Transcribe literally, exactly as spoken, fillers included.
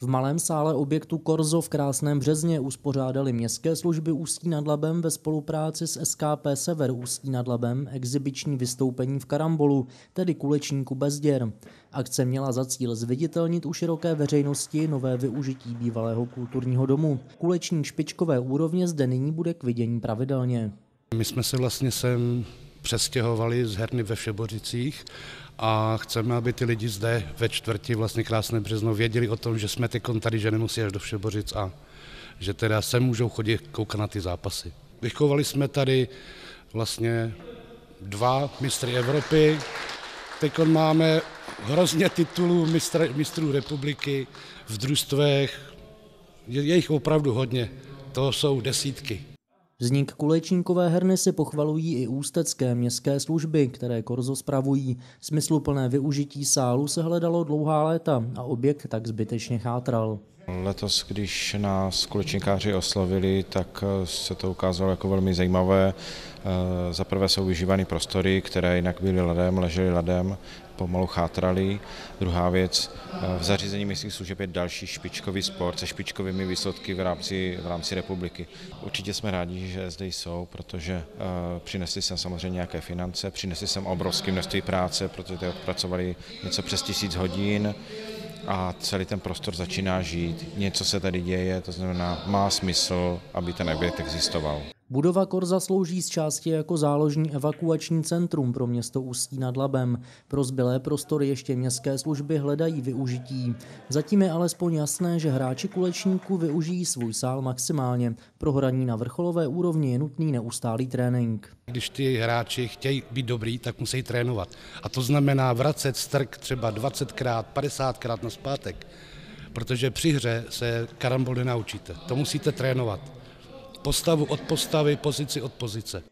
V malém sále objektu Korzo v Krásném Březně uspořádali městské služby Ústí nad Labem ve spolupráci s S K P Sever Ústí nad Labem exibiční vystoupení v karambolu, tedy kulečníku bez děr. Akce měla za cíl zviditelnit u široké veřejnosti nové využití bývalého kulturního domu. Kulečník špičkové úrovně zde nyní bude k vidění pravidelně. My jsme se vlastně sem přestěhovali z herny ve Všeboricích a chceme, aby ty lidi zde ve čtvrti vlastně Krásné Březno věděli o tom, že jsme teď tady, že nemusí až do Všeboric a že teda sem můžou chodit koukat na ty zápasy. Vychovali jsme tady vlastně dva mistry Evropy, teď máme hrozně titulů mistr, mistrů republiky v družstvech, je jich opravdu hodně, to jsou desítky. Vznik kulečníkové herny si pochvalují i ústecké městské služby, které Korzo spravují. Smysluplné využití sálu se hledalo dlouhá léta a objekt tak zbytečně chátral. Letos, když nás kulečníkáři oslovili, tak se to ukázalo jako velmi zajímavé. Za prvé jsou využívány prostory, které jinak byly ledem, ležely ledem, pomalu chátraly. Druhá věc, v zařízení městských služeb je další špičkový sport se špičkovými výsledky v rámci, v rámci republiky. Určitě jsme rádi, že zde jsou, protože přinesli sem samozřejmě nějaké finance, přinesli sem obrovské množství práce, protože odpracovali něco přes tisíc hodin. A celý ten prostor začíná žít, něco se tady děje, to znamená, má smysl, aby ten objekt existoval. Budova Korza slouží z části jako záložní evakuační centrum pro město Ústí nad Labem. Pro zbylé prostory ještě městské služby hledají využití. Zatím je alespoň jasné, že hráči kulečníků využijí svůj sál maximálně. Pro hraní na vrcholové úrovni je nutný neustálý trénink. Když ty hráči chtějí být dobrý, tak musí trénovat. A to znamená vracet strk třeba dvacetkrát, padesátkrát nazpátek, protože při hře se karambol nenaučíte. To musíte trénovat. Postavu od postavy, pozici od pozice.